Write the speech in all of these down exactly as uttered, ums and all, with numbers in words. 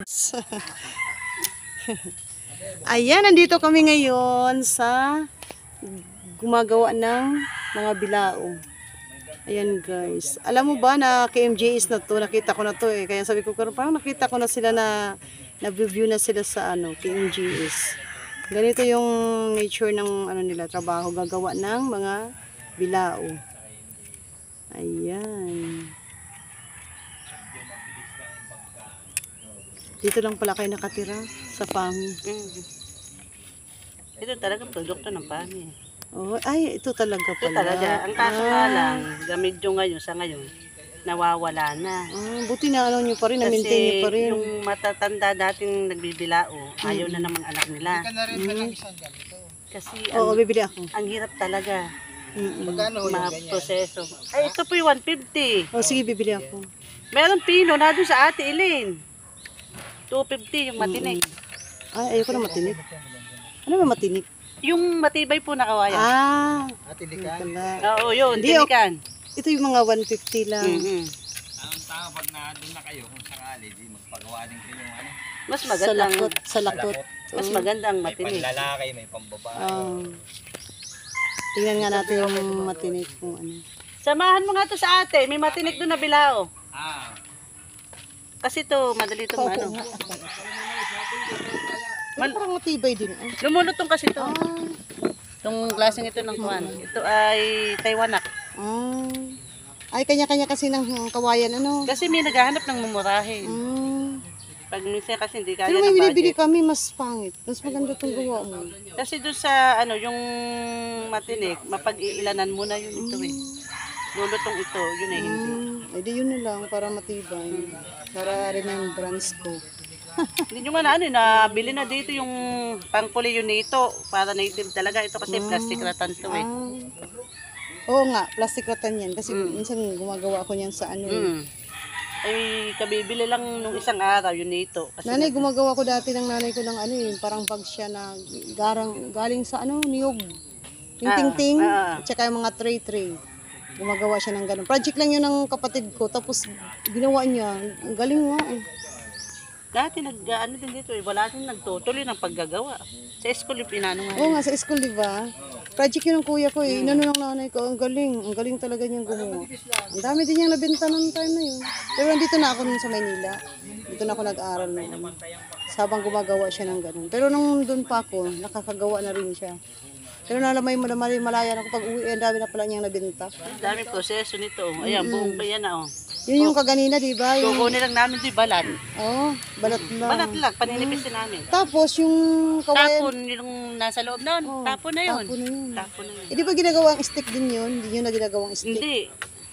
Ayan, nandito kami ngayon sa gumagawa ng mga bilao. Ayan guys. Alam mo ba na K M J S na to, nakita ko na to eh. Kaya sabi ko, parang nakita ko na sila na na-view na sila sa ano, K M J S. Ganito yung nature ng ano nila, trabaho, gagawa ng mga bilao. Ayan. Dito lang pala kayo nakatira sa Pami. Mm. Ito talaga produkto ng Pami. Oh, ay, ito talaga Ito pala. talaga. Ang kaso nga lang, gamit nyo ngayon sa ngayon, nawawala na. Ah, buti na ano nyo pa rin, na-maintain Kasi nyo pa rin. yung matatanda dating nagbibilao, ayaw na ng mga anak nila. Mm. Kasi Oo, ang, bibili ako. ang hirap talaga. Mm-mm. Ma-proseso. Ay, ito po yung one fifty. Oh, sige, bibili ako. Meron pino na doon sa Ate Elaine. two fifty yung matinik. Ay, ayoko na matinik. Ano ba matinik? Yung matibay po na kawayan. Ah, tilikan. Oo, yun, Hindi, tinikan. Ito yung mga one fifty lang. Mm-hmm. Ang tama pag na doon na kayo kung sakali, di magpagawa din kayo ng ano. Mas Sa magandang, lakot. Sa lakot. mas magandang May matinik. panlalaki, may pambabae. Ah. Tingnan nga natin yung matinik kung ano. Samahan mo nga to sa ate, may matinik doon na bilao. Ah, Kasi to, madali to ano. Pero parang matibay din. Ah. Lumulutong kasi to. Ah. Itong klaseng ito ng kuwan. Ito ay Taiwanak. Ah. Ay, kanya-kanya kasi ng kawayan, ano? Kasi may naghahanap ng mumurahin. Ah. Pag minsan kasi hindi kaya Pero may ng binibili budget. kami, mas pangit. Mas maganda itong gawa mo. Kasi doon sa ano, yung matinik, mapag-iilanan mo na yun ito eh. Lulutong ito, yun eh hindi. Hmm. Ay, di yun na lang para matibay. Para remembrance ko. Hindi nyo nga na ano, eh, nabili na dito yung pangkuli yun nito. Para native talaga. Ito kasi plastic ratan to eh. Ah. Oo nga, plastic ratan yan. Kasi minsan gumagawa ako niyan sa ano. eh. Mm. Ay, kabibili lang nung isang araw yun nito. Kasi Nanay, gumagawa ko dati ng nanay ko ng ano yun. Parang bag siya na garang, galing sa ano, niyog. Yung Ah, ting-ting. ah. At saka yung mga tray-tray. Gumagawa siya ng ganun. Project lang yun ng kapatid ko. Tapos ginawa niya. Ang galing nga eh. dati nag, ano din dito eh, wala din nagtutuloy ng paggagawa. Sa school yung pinano nga. Oo nga, sa school, di ba? Project yun ng kuya ko eh. Inano ng nanay ko. Ang galing. Ang galing talaga niyang gumawa. Ang dami din niyang nabenta ng time na yun. Pero nandito na ako nun sa Maynila. Dito na ako nag-aaral noon. Sabang gumagawa siya ng ganun. Pero nung doon pa ako, nakakagawa na rin siya. Pero nalamay mo na malaya na ako pag uwi, ang dami na pala niyang nabenta. Ang daming proseso nito. Ayan, buong kaya na oh. Yun yung kaganina, di ba? Yung, Kukunin lang namin di balat. oh, balat lang. Balat lang, paninipisin namin. Tapos yung kawayan. Tapon yung nasa loob noon. Oh, tapon na yun. Tapon na yun. Tapon na yun. Eh, di ba ginagawang stick din yun? Hindi yun na ginagawang stick. Hindi.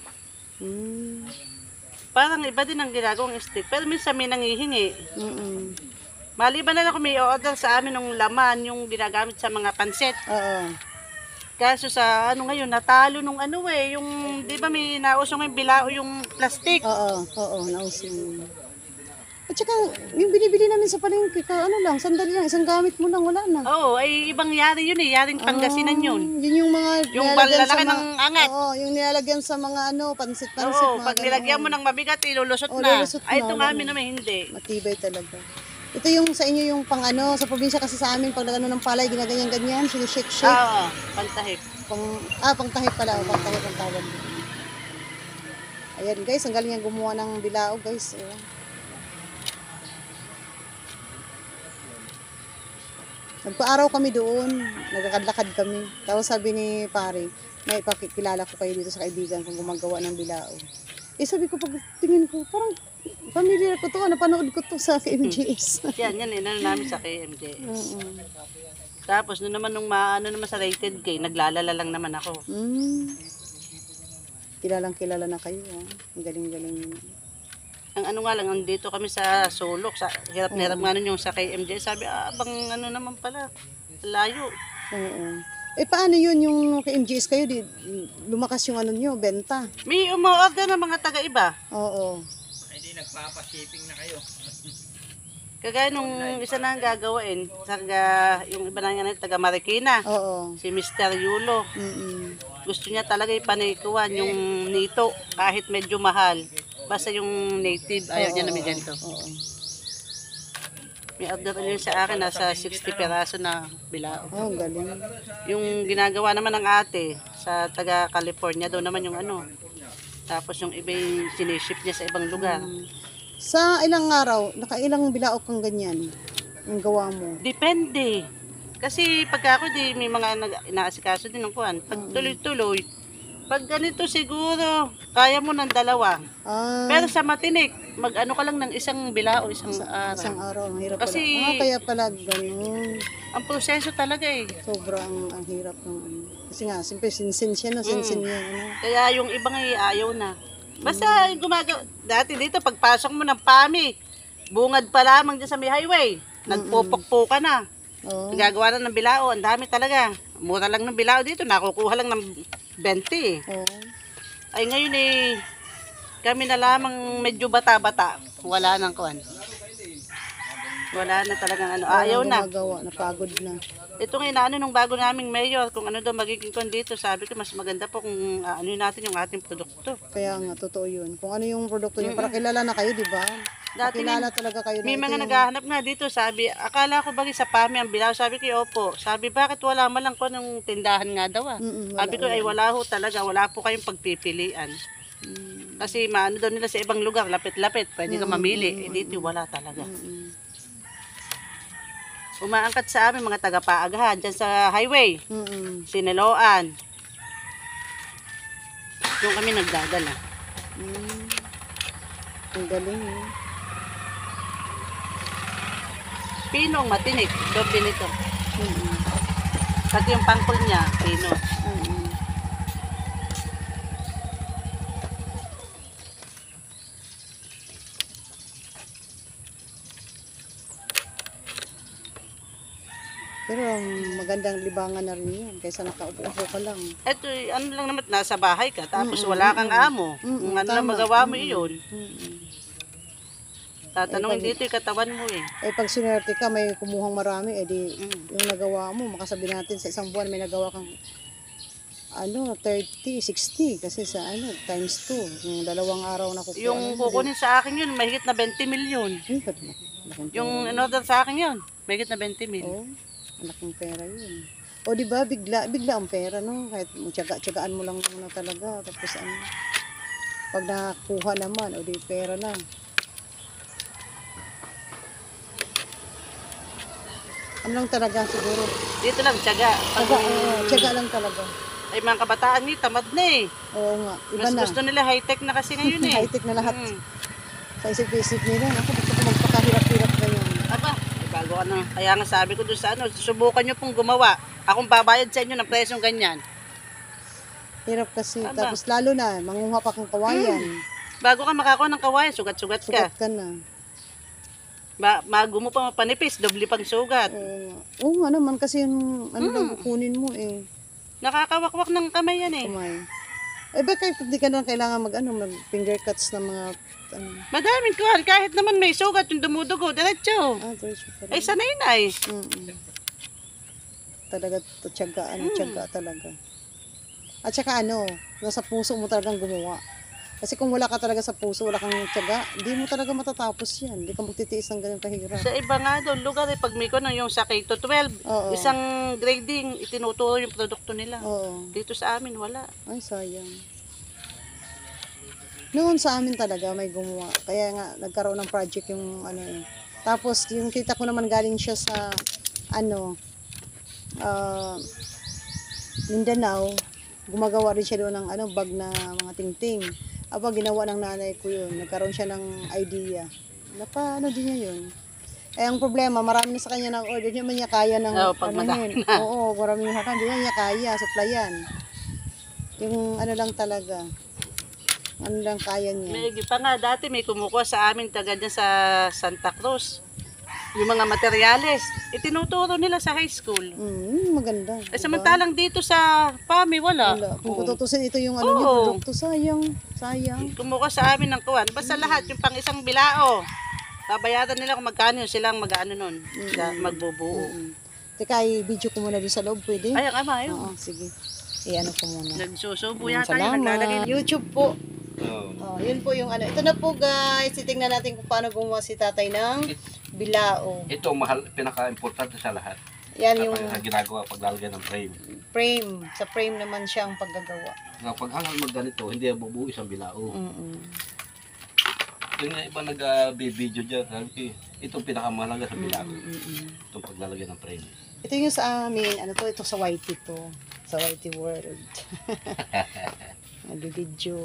Hmm. Parang iba din ang ginagawang stick. Pero minsan may nangihingi. Mm-mm. Maliban na lang kung may order sa amin ng laman yung ginagamit sa mga pansit. Oo. Kaso sa ano ngayon, natalo nung ano eh, yung, di ba may nausong yung bilao yung plastic. Oo, oo, nausin yun. At saka, yung binibili namin sa palengke, ka, ano lang, sandali lang, isang gamit mo lang, wala na. Oo, ay ibang yari yun eh, yaring Pangasinan yun. Yun yung mga Yung nilalagyan lalaki sa ng mga- angat. Oo, yung nilalagyan sa mga ano, pansit-pansit. Oo, mga pag ganun. nilagyan mo ng mabigat, ilulusot Oo, na. lulusot Ay, na, ito wala amin na. naman hindi. Matibay talaga. Ito yung sa inyo yung pang ano, sa probinsya kasi sa amin, pag nagano ng palay, ginaganyan-ganyan, sinishake-shake. Oo, pantahip. Pang, ah, pangtahip pala, oh, pangtahip ang tawag. Ayan guys, ang galing niyang gumawa ng bilao guys. Ayan. Nagpaaraw kami doon, nagkakadlakad kami. Tapos sabi ni pare, may ipakilala ko kayo dito sa kaibigan kung gumagawa ng bilao. Eh sabi ko, pag tingin ko, parang familiar ko to, napanood ko to sa K M J S. Yan, yan, inano namin sa K M J S. Oo. Tapos, nung naman, nung maano naman sa rated K, naglalala lang naman ako. Mm. Kilalang kilala na kayo. Ah. Ang galing-galing nyo. Ang ano nga lang, andito kami sa sulok, sa hirap na hirap nga nun yung sa K M J. Sabi, ah, bang ano naman pala, layo. Oo. Eh paano yun yung K M G S kayo? Di, lumakas yung ano nyo, benta. May umu-order ng mga taga-iba. Oo. hindi nagpapa-shipping na kayo. Kagaya nung isa na ang gagawain, taga, yung iba na nga taga Marikina, Oo. si mister Yulo. Mm-mm. Gusto niya talaga ipanikuan yung nito, kahit medyo mahal. Basta yung native, ayaw niya na may ganito. Oo. May order yun sa akin, nasa sixty peraso na bilao. Oh, galing. Yung ginagawa naman ng ate sa taga California, doon naman yung ano. Tapos yung iba yung siniship niya sa ibang lugar. Sa ilang araw, nakailang bilao kang ganyan? Ang gawa mo? Depende. Kasi pagka ako di may mga nag- inaasikaso din ng kuwan. Pag tuloy-tuloy, pag ganito siguro, kaya mo ng dalawa. Ah, Pero sa matinik, mag-ano ka lang ng isang bilao, isang araw. isang araw, ang hirap Kasi- pala. Ah, kaya pala ganun. Ang proseso talaga eh. Sobrang ang hirap ng ano. Kasi nga, simple sinsin siya, no? Sinsin niya, ano. Kaya yung ibang ay ayaw na. Basta gumagawa. Dati dito, pagpasok mo ng PAMI, bungad pa lamang dyan sa may highway. Nagpupukpo ka na. Oo. Gagawa na ng bilao, ang dami talaga. Mura lang ng bilao dito, nakukuha lang ng twenty. Oo. Ay ngayon eh, kami na lamang medyo bata-bata. Wala nang kuwan. Wala na talagang ano, ayaw na. Gumagawa, napagod na. Ito nga inaano nung bago naming mayor, kung ano daw magiging kon dito, sabi ko mas maganda po kung uh, ano natin yung ating produkto. Kaya nga, totoo yun. Kung ano yung produkto niya, para kilala na kayo, di ba? Dati Kilala talaga kayo. May na ito mga yung- naghahanap nga dito, sabi, akala ko bagay sa PAMI ang bilao, sabi ko, opo. Sabi, bakit wala man lang ko ng tindahan nga daw ah. Mm-mm, wala, Sabi ko, ay wala ho talaga, wala po kayong pagpipilian. Mm. Kasi maano daw nila sa ibang lugar, lapit-lapit, pwede ka mamili. Eh dito wala talaga. Mm-mm. Umaangkat sa amin mga taga-paagahan, dyan sa highway, Mm-mm. Sineloan. Doon kami nagdadala. Mm. Ang galing, eh. Pinong matinik, doble nito. Mm-mm. Pati yung pangkol niya, pino. Mm-mm. Pero ang magandang libangan na rin yan kaysa nakaupo-upo ka lang. Ito, ano lang naman, nasa bahay ka, tapos wala kang amo. Mm-mm, Kung ano lang tama. magawa mo iyon. Mm-mm. Tatanungin dito yung katawan mo eh. Eh pag sinerte ka, may kumuhang marami, eh di Mm. yung nagawa mo, makasabi natin sa isang buwan may nagawa kang ano, thirty, sixty kasi sa ano, times two, yung dalawang araw na kukuha. Yung kukunin sa akin yun, mahigit na twenty milyon. Ay, ba't na- laking Yung in-order sa akin yun, mahigit na twenty mil. Oh, malaking pera yun. O di ba bigla bigla ang pera no, kahit tiyaga-tiyagaan mo lang muna talaga tapos ano pag nakakuha naman o di pera na. Ano lang talaga siguro. Dito lang, tiyaga. Pag Tiyaga, oh, tiyaga lang talaga. ay mga kabataan ni tamad na eh. Oo nga, iba Mas na. gusto nila high-tech na kasi ngayon eh. High-tech na lahat. Mm. Sa isip-isip nila, ako gusto ko magpakahirap-hirap ngayon. Aba, ay bago ka na. Kaya nga sabi ko doon sa ano, subukan nyo pong gumawa. Akong babayad sa inyo ng presyong ganyan. Hirap kasi. Aba. Tapos lalo na, manguha pa kang kawayan. Bago ka makakuha ng kawayan, sugat-sugat ka. Sugat ka na. Ba, bago mo pa mapanipis, doble pang sugat. Oo nga. Oo nga naman kasi yung ano lang kukunin mo eh. Nakakawakwak ng kamay yan eh. Kumay. Eh bakit hindi ka na kailangan mag ano, mag finger cuts ng mga ano. Madaming kuhan, kahit naman may sugat yung dumudugo, diretso. Ah, diretso pa Ay, rin. sanay na eh. Mm-mm. Talaga to tiyaga, ano, tiyaga talaga. At saka ano, nasa puso mo talagang gumawa. Kasi kung wala ka talaga sa puso, wala kang tiyaga, hindi mo talaga matatapos yan. Hindi ka magtitiis ng ganun kahirap. Sa iba nga doon, lugar eh, pag may kuno yung sa K to twelve, Oo. isang grading, itinuturo yung produkto nila. Oo. Dito sa amin, wala. Ay, sayang. Noon sa amin talaga may gumawa. Kaya nga nagkaroon ng project yung ano eh. Tapos yung kita ko naman galing siya sa ano ah, Mindanao. Gumagawa rin siya doon ng ano bag na mga tingting. Aba ginawa ng nanay ko yun. Nagkaroon siya ng idea. Napa ano din niya yun. Eh ang problema, marami na sa kanya ng order. Hindi man niya kaya ng Oo, pag ano madami yun. Oo, marami na kaya. Hindi man niya kaya, supplyan. Yung ano lang talaga. Ano lang kaya niya. May pa nga, dati may kumukuha sa amin taga dyan sa Santa Cruz. Yung mga materyales, itinuturo nila sa high school. Mm, maganda. Eh, samantalang dito sa PAMI, wala. Wala. Kung Oo. tutusin ito yung ano niya, Oo. produkto, sayang. Sayang. Kumukuha sa amin ng kuwan. Basta lahat, yung pang isang bilao. Babayaran nila kung magkano yun, silang mag-ano nun. Sa magbubuo. Mm. Teka, i-video ko muna doon sa loob, pwede? Ay, ang ama, yun. Oo, sige. I-ano ko muna. Nagsusubo Mm, yata yun, naglalagay. YouTube po. Oo. Oh, yun po yung ano. Ito na po guys. Titingnan natin kung paano gumawa si tatay ng bilao. Ito, mahal, pinaka-importante sa lahat. Yan yung Kapag ginagawa paglalagay ng frame. frame. Sa frame naman siya ang paggagawa. Kapag hangal mag ganito, hindi yan bubuo isang bilao. Mm-mm. Yung iba nag-video dyan, sabi ko, itong pinakamahalaga sa bilao. Mm-mm. Itong paglalagay ng frame. Ito yung sa amin. Ano to? Ito sa Y T to. Sa Y T World. Nag-video.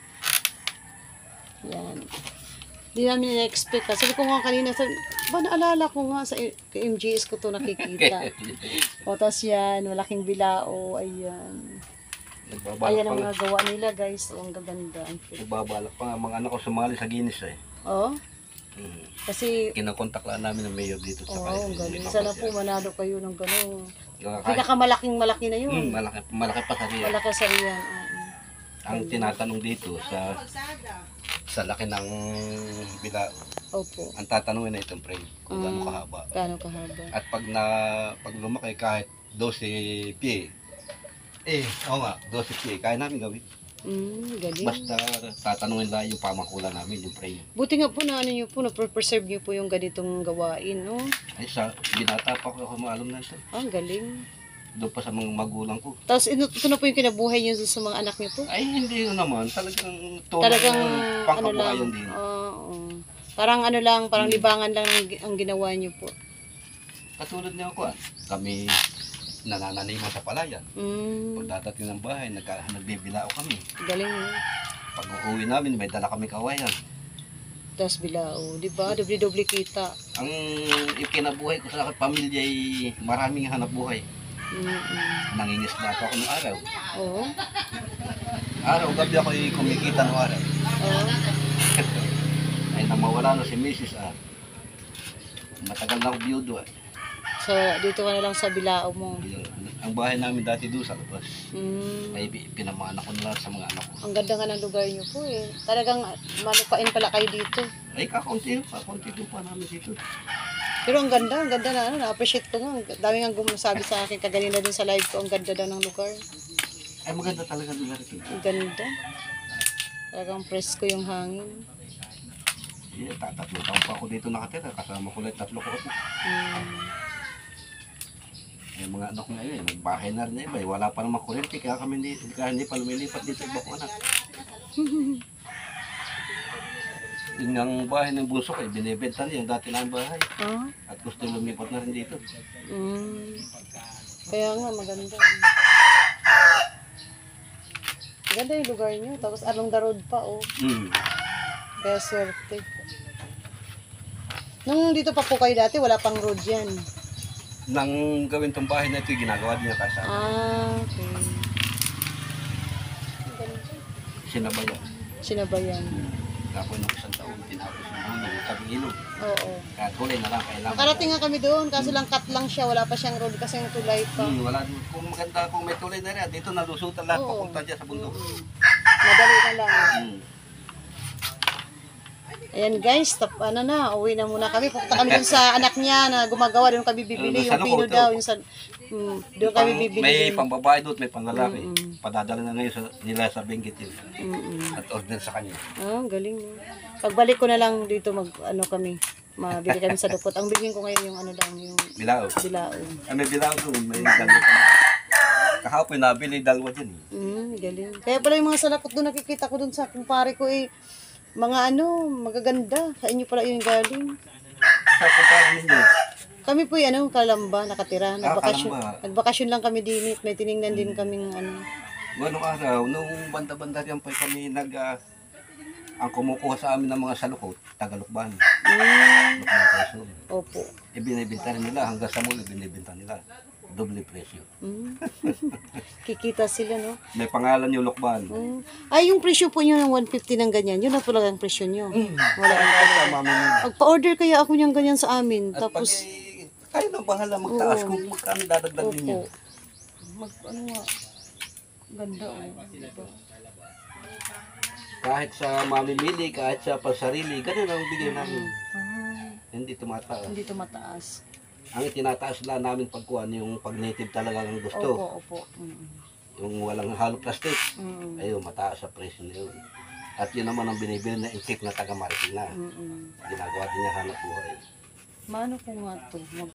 Yan. Di namin na-expect. Kasi sabi ko nga kanina, sabi, ba naalala ko nga sa M G S ko to nakikita. O tas yan, malaking bilao. Ayan. Nagbabalak Ayan pa ang nga. mga gawa nila guys. O, ang gaganda. Nagbabalak pa nga mga anak ko sumali sa Guinness eh. Oh, Hmm. kasi, Kinakontak lang namin ng mayor dito sa oh, kaya. ang galing. Sana po manalo kayo ng gano'n. Kahit, Pinakamalaking malaki na hmm, yun. malaki, malaki pa sa riyan. Malaki sa riyan. Oo. Ang tinatanong dito sa sa laki ng bilao. Opo. Ang tatanungin na itong frame kung gaano Mm. kahaba. Gaano kahaba. At pag na pag lumaki kahit twelve pie. Eh, oo nga, twelve pie kaya namin gawin. Mm, galing. Basta tatanungin lang yung pamangkulan namin yung frame. Buti nga po na ano nyo po, na-preserve nyo po yung ganitong gawain, no? Ay sa binata pa ako ako maalam na ito. Ah, ang galing. Doon pa sa mga magulang ko. Tapos ino- ito na po yung kinabuhay nyo sa mga anak nyo po? Ay hindi yun naman, talagang tunay Talagang na ano lang. pangkabuhayan din. Ah, oo. Parang ano lang, parang libangan lang ang, ang ginawa nyo po. Katulad niya ako ah, kami nanananiman sa palayan. Mm, Pag dadating ng bahay, nag nagbibilao kami. galing mo. Pag uuwi namin, may dala kami kawayan. Tapos bilao, di ba? Doble-doble kita. Ang ikinabuhay ko sa pamilya ay maraming hanap buhay. Mm-mm. Nangingisda pa ako ng araw. Oo. Araw, gabi ako ay kumikita ng araw. Oo. Ay nang mawala na si Missus ah. Matagal na ako biyudo ah. So, dito ka na lang sa bilao mo. Yun. Ang bahay namin dati doon sa labas. Mm. Ay pi- pinamana ko na lang sa mga anak ko. Ang ganda nga ng lugar nyo po eh. Talagang malupain pala kayo dito. Ay kakaunti, kakaunti doon pa namin dito. Pero ang ganda, ang ganda na ano, na-appreciate ko nga. Ang dami nga gumasabi sa akin kaganina din sa live ko, ang ganda daw ng lugar. Ay maganda talaga lugar ito. Ang ganda. Talagang presko yung hangin. Yeah, tatatlo taon pa ako dito nakatira. Kasama ko lang tatlo ko. Mm. Yung mga anak ko ngayon, nagbahay na rin na iba. eh. Wala pa namang kurente, kaya kami hindi, kaya hindi pa lumilipat dito iba ko anak. Yung ang bahay ng bunso ko, eh, binibenta niya yung dati na bahay. Ah? At gusto lumipat na rin dito. Mm. Kaya nga, maganda. Maganda yung lugar nyo. Tapos along the road pa, oh. Mm. Kaya swerte. Nung dito pa po kayo dati, wala pang road yan. Nang gawin tong bahay na ito, ginagawa din niya kasama. Ah, okay. Ang ganda. Sinabayan. Sinabayan. Ako ng isang taon, tinapos yung dulo, yung tabing ilog. Oo. Kaya tuloy na lang, kailangan. Nakarating nga kami doon, kaso lang cut lang siya. Wala pa siyang road kasi yung tulay pa. Hmm, wala, kung maganda, kung may tulay na rin, dito nalusutan lahat, Oo. papunta dyan sa bundok. Madali na lang. Hmm. Ayan guys, tap, ano na, uwi na muna kami. Pupunta kami dun sa anak niya na gumagawa. Doon kami bibili. Doon Yung sa pino Nakoto. daw. Yung sa, hmm, doon kami Pang- bibili. May din. pambabae doon, may panglalaki. Mm-mm. Padadala na ngayon sa, nila sa Benguetil. Mm-mm. At order sa kanya. Ah, galing. No? Pagbalik ko na lang dito, mag, ano kami, mabili kami sa dupot. Ang bilhin ko ngayon yung ano lang, yung Bilao. bilaon. Ay, may bilao doon, may dalawa. Kahapon nabili dalawa dyan eh. Mm, galing. Kaya pala yung mga salakot doon, nakikita ko doon sa kumpare ko eh, mga ano, magaganda. Sa inyo pala yung galing. Sa kumpara ninyo, Kami po yung ano, Kalamba, nakatira. Nagbakasyon, Kalamba. nagbakasyon lang kami din. May tiningnan din kaming ano. Ganong araw, nung banda-banda yan pa kami nag... ah, ang kumukuha sa amin ng mga salukot, Tagalukban. Mm, Lukban Quezon. opo. Ibinibinta rin nila, hanggang sa muli ibinibinta nila. Doble presyo. Mm. Kikita sila, no? May pangalan yung Lukban. Mm. Ay, yung presyo po nyo ng one fifty ng ganyan, yun na pala ang presyo nyo. Wala Kaya na. sa mami nila. Magpa-order kaya ako niyang ganyan sa amin. At pag Tapos, eh, kayo na bahala magtaas Oo. kung magkano dadagdag ninyo. opo. Mag, ano nga, ganda, oh. Diba? Kahit sa mamimili, kahit sa pasarili, ganun ang bigay namin. Ah, Hindi tumataas. hindi ito mataas. Ang itinataas lang namin pagkuhan yung pag native talaga ang gusto. Opo, opo. Mm. Yung walang halo plastic. Mm. Ayun, mataas sa presyo na yun. At yun naman ang binibili na intik na taga Marikina. Mm-mm. Ginagawa din niya hanap buhay. Mano ko nga to, mag